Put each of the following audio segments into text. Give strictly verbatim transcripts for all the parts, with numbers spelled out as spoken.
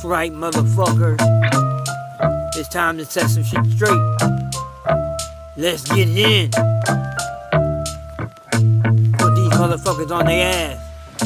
right, motherfucker. It's time to set some shit straight. Let's get it in. Put these motherfuckers on their ass.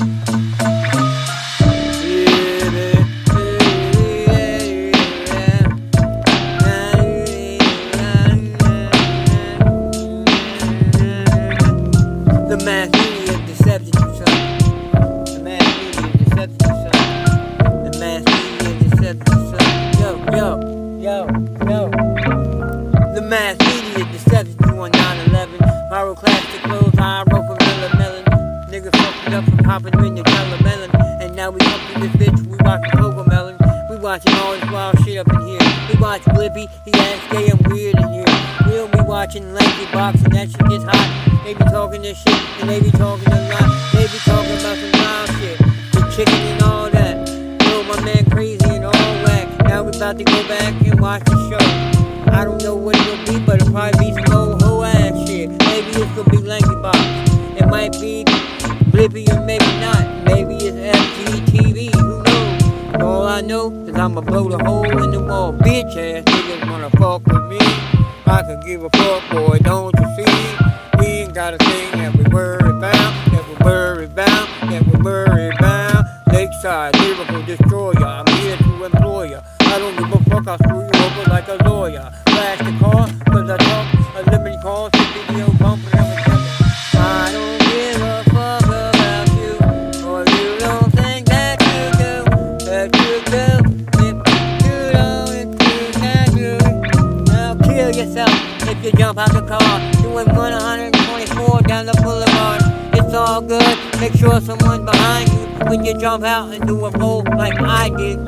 The mass media deception, son. The mass media deception, son. The mass media deception, son. Yo, yo, yo, yo. The mass media deception on nine eleven. Pyroclastic clothes, I wrote from Villa Melon. Niggas fucked it up from hopping in the color melon. And now we come through this bitch, we watching Coco Melon. We watching all this wild shit up in here. We watch Blippi, he ass gay and weird in here. We'll be watching Lanky Box and that shit gets hot. They be talking this shit and they be talking a lot. They be talking about some wild shit, the chicken and all that. Yo, my man crazy and all whack. Now we about to go back and watch the show. I don't know what it'll be, but it'll probably be some old hoe ass shit. Maybe it's gonna be Lanky Box. It might be Blippi or maybe not. Maybe it's F G T V, who knows? All I know is I'ma blow the hole in the wall. Bitch ass niggas wanna fuck with me. I could give a fuck, boy, don't you see? We ain't got a thing that we worry about, that we worry about, that we worry about. Lakeside, lyrical destroyer, I'm here to employ ya. I don't give a fuck, I'll screw you over like a lawyer. Flash the car, cause I talk a limited call, some video bumping and everything. I don't give a fuck about you, or you don't think that you do, that you do. If you don't, if you can't do it, now kill yourself if you jump out the car. Doing one twenty-four down the boulevard. It's all good, make sure someone's behind you when you jump out and do a roll like I did.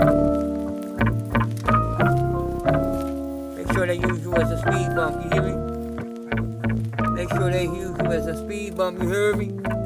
Make sure they use you as a speed bump, you hear me? Make sure they use you as a speed bump, you hear me?